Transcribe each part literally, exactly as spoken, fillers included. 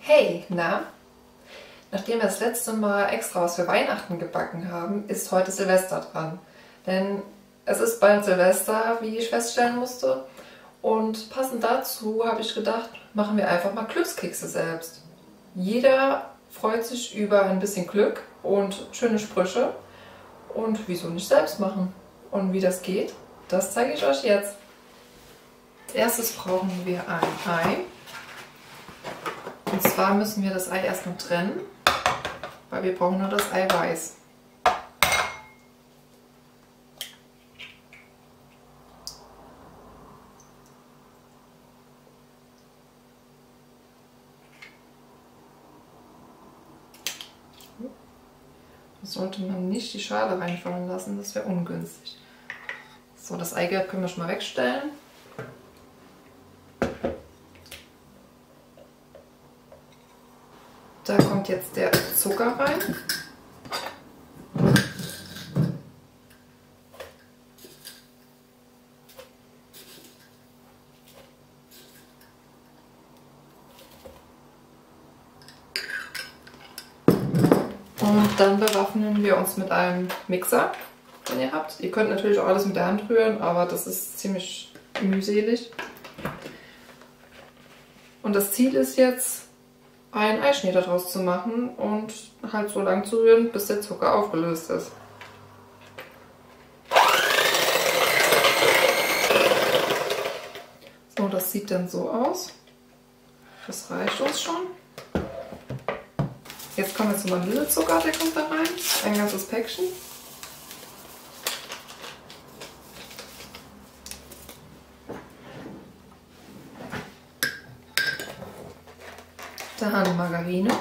Hey, na? Nachdem wir das letzte Mal extra was für Weihnachten gebacken haben, ist heute Silvester dran. Denn es ist bald Silvester, wie ich feststellen musste. Und passend dazu habe ich gedacht, machen wir einfach mal Glückskekse selbst. Jeder freut sich über ein bisschen Glück und schöne Sprüche. Und wieso nicht selbst machen? Und wie das geht, das zeige ich euch jetzt. Als erstes brauchen wir ein Ei. Und zwar müssen wir das Ei erst noch trennen, weil wir brauchen nur das Eiweiß. Da sollte man nicht die Schale reinfallen lassen, das wäre ungünstig. So, das Eigelb können wir schon mal wegstellen. Da kommt jetzt der Zucker rein. Und dann bewaffnen wir uns mit einem Mixer, den ihr habt. Ihr könnt natürlich auch alles mit der Hand rühren, aber das ist ziemlich mühselig. Und das Ziel ist jetzt, einen Eischnee daraus zu machen und halt so lang zu rühren, bis der Zucker aufgelöst ist. So, das sieht dann so aus. Das reicht uns schon. Jetzt kommen wir zum Vanillezucker, der kommt da rein. Ein ganzes Päckchen. Dann Margarine.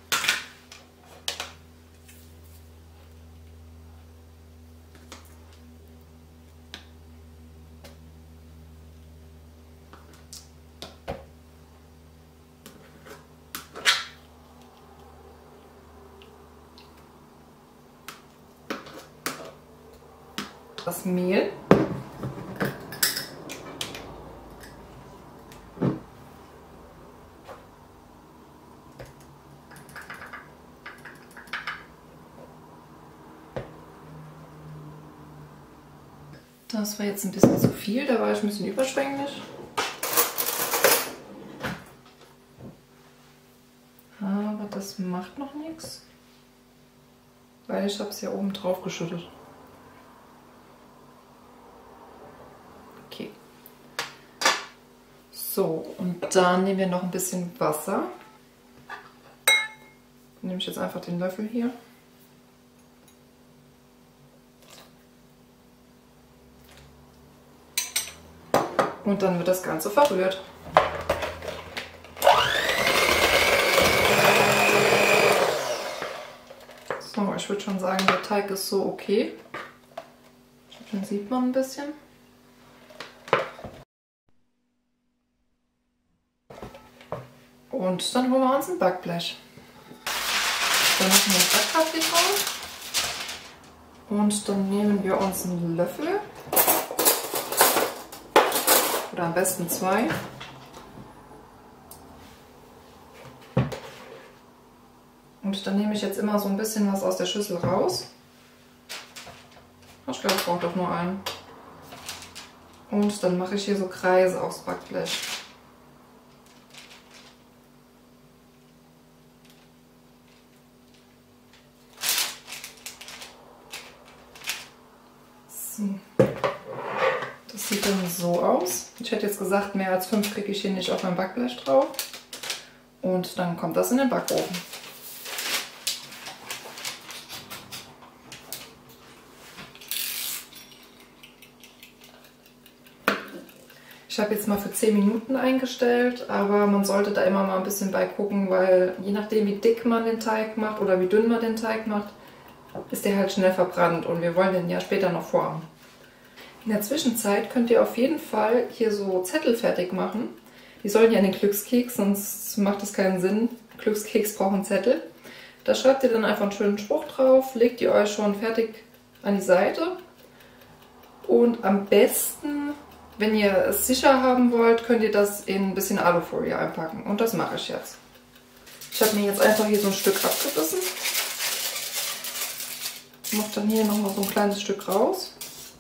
Das Mehl. Das war jetzt ein bisschen zu viel, da war ich ein bisschen überschwänglich. Aber das macht noch nichts, weil ich habe es ja oben drauf geschüttet. Okay. So, und dann nehmen wir noch ein bisschen Wasser. Dann nehme ich jetzt einfach den Löffel hier. Und dann wird das Ganze verrührt. So, ich würde schon sagen, der Teig ist so okay. Den sieht man ein bisschen. Und dann holen wir uns ein Backblech. Dann machen wir das Backpapier drauf. Und dann nehmen wir uns einen Löffel. Oder am besten zwei. Und dann nehme ich jetzt immer so ein bisschen was aus der Schüssel raus. Ich glaube, ich brauche doch nur einen. Und dann mache ich hier so Kreise aufs Backblech. So. Das sieht dann so aus. Ich hätte jetzt gesagt, mehr als fünf kriege ich hier nicht auf mein Backblech drauf. Und dann kommt das in den Backofen. Ich habe jetzt mal für zehn Minuten eingestellt, aber man sollte da immer mal ein bisschen bei gucken, weil je nachdem wie dick man den Teig macht oder wie dünn man den Teig macht, ist der halt schnell verbrannt und wir wollen den ja später noch formen. In der Zwischenzeit könnt ihr auf jeden Fall hier so Zettel fertig machen. Die sollen ja in den Glückskeks, sonst macht es keinen Sinn. Glückskeks brauchen Zettel. Da schreibt ihr dann einfach einen schönen Spruch drauf, legt ihr euch schon fertig an die Seite. Und am besten, wenn ihr es sicher haben wollt, könnt ihr das in ein bisschen Alufolie einpacken. Und das mache ich jetzt. Ich habe mir jetzt einfach hier so ein Stück abgerissen. Mache dann hier nochmal so ein kleines Stück raus.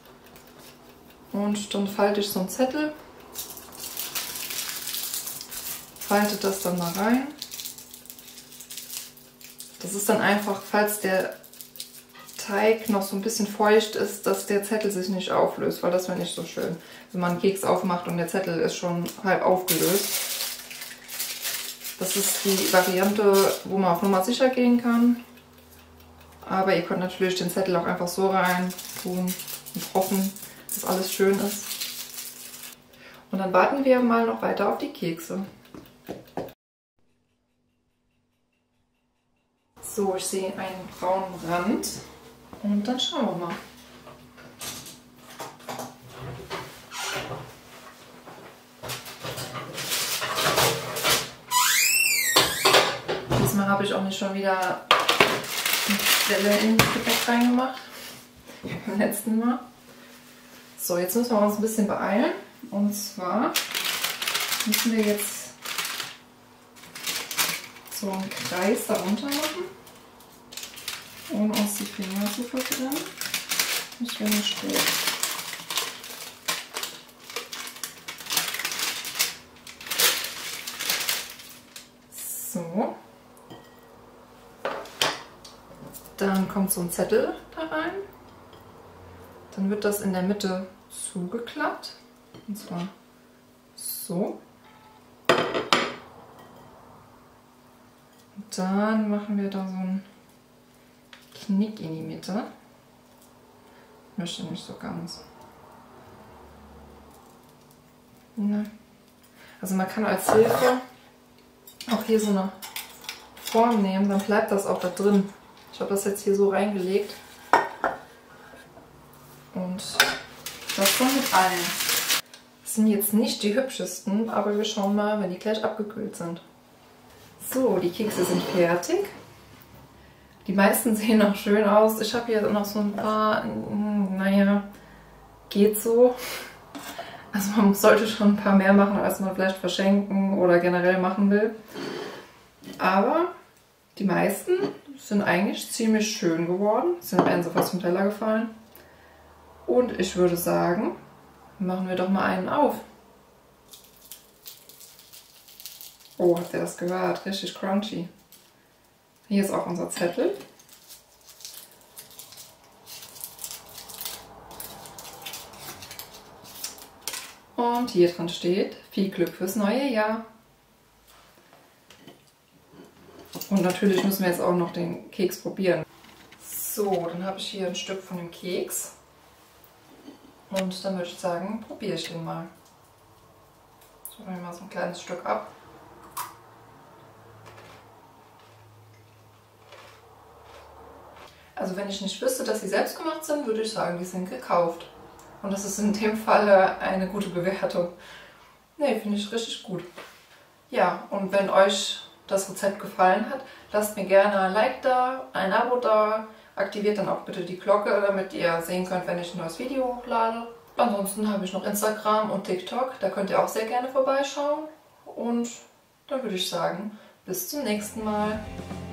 Und dann falte ich so einen Zettel. Falte das dann mal rein. Das ist dann einfach, falls der Teig noch so ein bisschen feucht ist, dass der Zettel sich nicht auflöst, weil das wäre nicht so schön, wenn man einen Keks aufmacht und der Zettel ist schon halb aufgelöst. Das ist die Variante, wo man auf Nummer sicher gehen kann. Aber ihr könnt natürlich den Zettel auch einfach so rein tun und hoffen, dass alles schön ist. Und dann warten wir mal noch weiter auf die Kekse. So, ich sehe einen braunen Rand und dann schauen wir mal. Diesmal habe ich auch nicht schon wieder eine Stelle in das Gebäck reingemacht, wie beim letzten Mal. So, jetzt müssen wir uns ein bisschen beeilen. Und zwar müssen wir jetzt so einen Kreis darunter machen, ohne uns die Finger zu verbrennen. Das wäre nicht gut. So. Dann kommt so ein Zettel da rein. Dann wird das in der Mitte zugeklappt. Und zwar so. Und dann machen wir da so einen Knick in die Mitte. Ich möchte nicht so ganz. Ne. Also man kann als Hilfe auch hier so eine Form nehmen, dann bleibt das auch da drin. Ich habe das jetzt hier so reingelegt. Und das dann mit allen. Das sind jetzt nicht die hübschesten, aber wir schauen mal, wenn die gleich abgekühlt sind. So, die Kekse sind fertig. Die meisten sehen noch schön aus. Ich habe hier noch so ein paar, naja, geht so. Also man sollte schon ein paar mehr machen, als man vielleicht verschenken oder generell machen will. Aber die meisten sind eigentlich ziemlich schön geworden. Sind mir so fast vom Teller gefallen. Und ich würde sagen, machen wir doch mal einen auf. Oh, habt ihr das gehört? Richtig crunchy. Hier ist auch unser Zettel. Und hier drin steht, viel Glück fürs neue Jahr. Und natürlich müssen wir jetzt auch noch den Keks probieren. So, dann habe ich hier ein Stück von dem Keks. Und dann würde ich sagen, probiere ich den mal. Ich mache mir mal so ein kleines Stück ab. Also wenn ich nicht wüsste, dass sie selbst gemacht sind, würde ich sagen, die sind gekauft. Und das ist in dem Fall eine gute Bewertung. Ne, finde ich richtig gut. Ja, und wenn euch das Rezept gefallen hat, lasst mir gerne ein Like da, ein Abo da. Aktiviert dann auch bitte die Glocke, damit ihr sehen könnt, wenn ich ein neues Video hochlade. Ansonsten habe ich noch Instagram und TikTok, da könnt ihr auch sehr gerne vorbeischauen. Und dann würde ich sagen, bis zum nächsten Mal.